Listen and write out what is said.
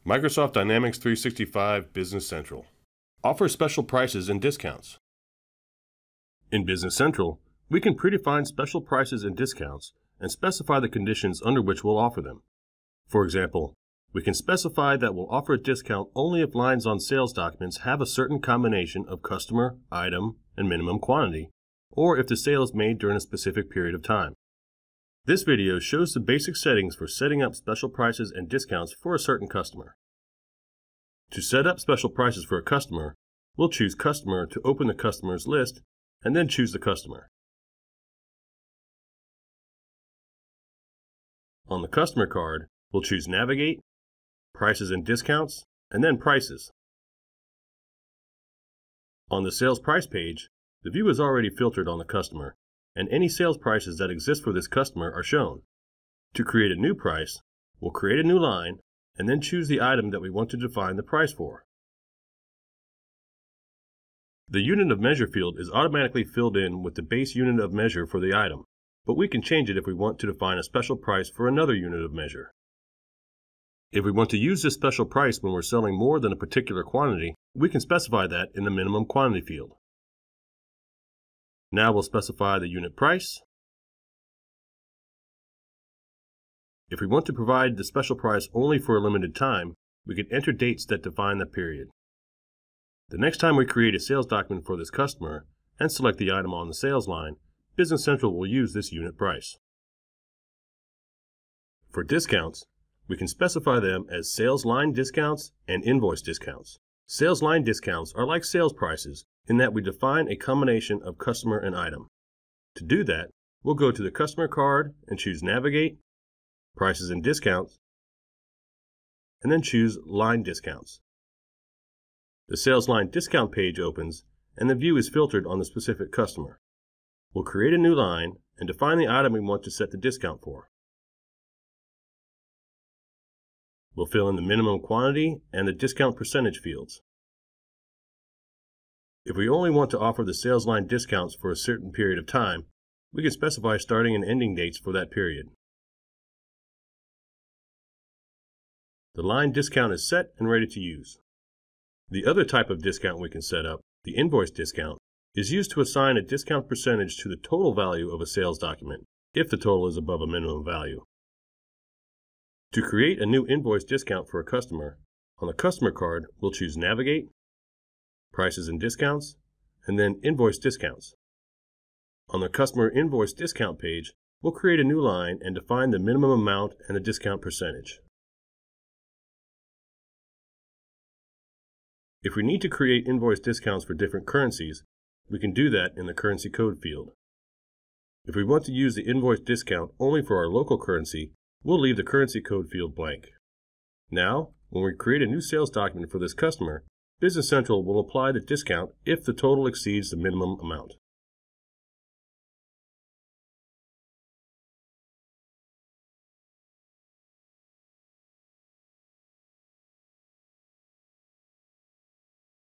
Microsoft Dynamics 365 Business Central offers special prices and discounts. In Business Central, we can predefine special prices and discounts and specify the conditions under which we'll offer them. For example, we can specify that we'll offer a discount only if lines on sales documents have a certain combination of customer, item, and minimum quantity, or if the sale is made during a specific period of time. This video shows the basic settings for setting up special prices and discounts for a certain customer. To set up special prices for a customer, we'll choose Customer to open the customer's list and then choose the customer. On the customer card, we'll choose Navigate, Prices and Discounts, and then Prices. On the Sales Price page, the view is already filtered on the customer, and any sales prices that exist for this customer are shown. To create a new price, we'll create a new line and then choose the item that we want to define the price for. The unit of measure field is automatically filled in with the base unit of measure for the item, but we can change it if we want to define a special price for another unit of measure. If we want to use this special price when we're selling more than a particular quantity, we can specify that in the minimum quantity field. Now we'll specify the unit price. If we want to provide the special price only for a limited time, we can enter dates that define the period. The next time we create a sales document for this customer and select the item on the sales line, Business Central will use this unit price. For discounts, we can specify them as sales line discounts and invoice discounts. Sales line discounts are like sales prices in that we define a combination of customer and item. To do that, we'll go to the customer card and choose Navigate, Prices and Discounts, and then choose Line Discounts. The sales line discount page opens and the view is filtered on the specific customer. We'll create a new line and define the item we want to set the discount for. We'll fill in the minimum quantity and the discount percentage fields. If we only want to offer the sales line discounts for a certain period of time, we can specify starting and ending dates for that period. The line discount is set and ready to use. The other type of discount we can set up, the invoice discount, is used to assign a discount percentage to the total value of a sales document, if the total is above a minimum value. To create a new invoice discount for a customer, on the customer card, we'll choose Navigate, Prices and Discounts, and then Invoice Discounts. On the Customer Invoice Discount page, we'll create a new line and define the minimum amount and the discount percentage. If we need to create invoice discounts for different currencies, we can do that in the Currency Code field. If we want to use the invoice discount only for our local currency, we'll leave the Currency Code field blank. Now, when we create a new sales document for this customer, Business Central will apply the discount if the total exceeds the minimum amount.